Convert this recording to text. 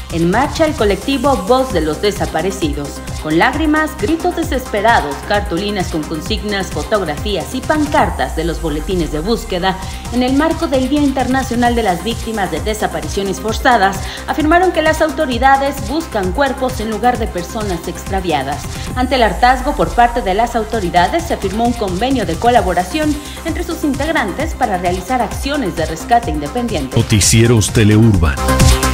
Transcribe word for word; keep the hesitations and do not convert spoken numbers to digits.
En marcha el colectivo Voz de los Desaparecidos. Con lágrimas, gritos desesperados, cartulinas con consignas, fotografías y pancartas de los boletines de búsqueda, en el marco del Día Internacional de las Víctimas de Desapariciones Forzadas, afirmaron que las autoridades buscan cuerpos en lugar de personas extraviadas. Ante el hartazgo por parte de las autoridades, se firmó un convenio de colaboración entre sus integrantes para realizar acciones de rescate independiente. Noticieros Teleurban.